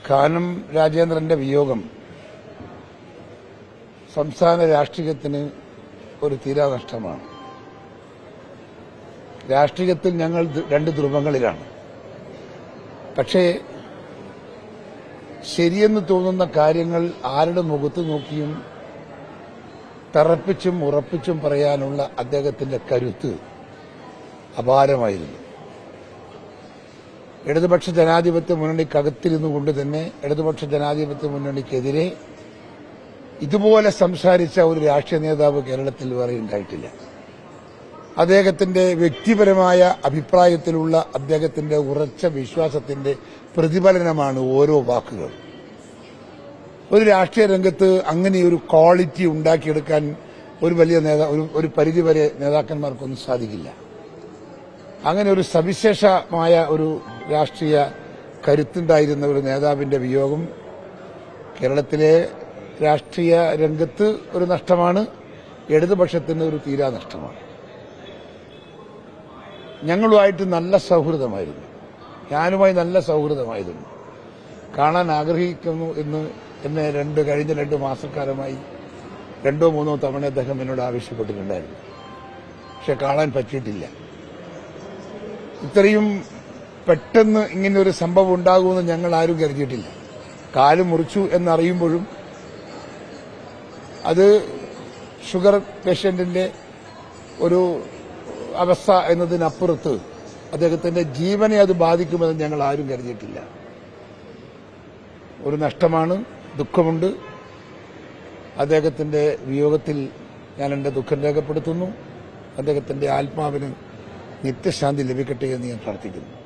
കാനം രാജേന്ദ്രന്റെ വിയോഗം സംസ്ഥാന രാഷ്ട്രീയത്തിന് ഒരു തീരാനഷ്ടമാണ്. രാഷ്ട്രീയത്തിൽ ഞങ്ങൾ രണ്ട് ധ്രുവങ്ങളിലാണ്. പക്ഷേ ശരിയെന്ന് തോന്നുന്ന കാര്യങ്ങൾ ആരുടെ മുഖത്ത് നോക്കിയും തറപ്പിച്ചും ഉറപ്പിച്ചും പറയാനുള്ള അദ്ദേഹത്തിന്റെ കരുത്ത് അപാരമായിരുന്നു. ഇടതുപക്ഷ ജനാധിപത്യ മുന്നണിക്കകത്തിരുന്നു കൊണ്ട് തന്നെ ഇടതുപക്ഷ ജനാധിപത്യ മുന്നണിക്കെതിരെ ഇതുപോലെ സംസാരിച്ച ഒരു രാഷ്ട്രീയ നേതാവ് കേരളത്തിൽ വേറെ ഉണ്ടായിട്ടില്ല. അദ്ദേഹത്തിന്റെ വ്യക്തിപരമായ അഭിപ്രായത്തിലുള്ള അദ്ദേഹത്തിന്റെ ഉറച്ച വിശ്വാസത്തിന്റെ പ്രതിഫലനമാണ് ഓരോ വാക്കുകൾ. ഒരു രാഷ്ട്രീയ രംഗത്ത് അങ്ങനെയൊരു ക്വാളിറ്റി ഉണ്ടാക്കിയെടുക്കാൻ ഒരു വലിയ ഒരു പരിധിവരെ നേതാക്കന്മാർക്കൊന്നും സാധിക്കില്ല. അങ്ങനെ ഒരു സവിശേഷമായ ഒരു രാഷ്ട്രീയ കരുത്തുണ്ടായിരുന്ന ഒരു നേതാവിന്റെ വിയോഗം കേരളത്തിലെ രാഷ്ട്രീയ രംഗത്ത് ഒരു നഷ്ടമാണ്, ഇടതുപക്ഷത്തിന് ഒരു തീരാനഷ്ടമാണ്. ഞങ്ങളുമായിട്ട് നല്ല സൗഹൃദമായിരുന്നു, ഞാനുമായി നല്ല സൗഹൃദമായിരുന്നു. കാണാൻ ആഗ്രഹിക്കുന്നു എന്ന് എന്നെ കഴിഞ്ഞ 2 മാസക്കാലമായി 2-3 തവണ അദ്ദേഹം എന്നോട് ആവശ്യപ്പെട്ടിട്ടുണ്ടായിരുന്നു. പക്ഷെ കാണാൻ പറ്റിയിട്ടില്ല. ഇത്രയും പെട്ടെന്ന് ഇങ്ങനൊരു സംഭവം ഉണ്ടാകുമെന്ന് ഞങ്ങൾ ആരും കരുതിയിട്ടില്ല. കാല് മുറിച്ചു എന്നറിയുമ്പോഴും അത് ഷുഗർ പേഷ്യന്റിന്റെ ഒരു അവസ്ഥ എന്നതിനപ്പുറത്ത് അദ്ദേഹത്തിന്റെ ജീവനെ അത് ബാധിക്കുമെന്ന് ഞങ്ങൾ ആരും കരുതിയിട്ടില്ല. ഒരു നഷ്ടമാണ്, ദുഃഖമുണ്ട്. അദ്ദേഹത്തിന്റെ വിയോഗത്തിൽ ഞാൻ എന്റെ ദുഃഖം രേഖപ്പെടുത്തുന്നു. അദ്ദേഹത്തിന്റെ ആത്മാവിന് നിത്യശാന്തി ലഭിക്കട്ടെ എന്ന് ഞാൻ പ്രാർത്ഥിക്കുന്നു.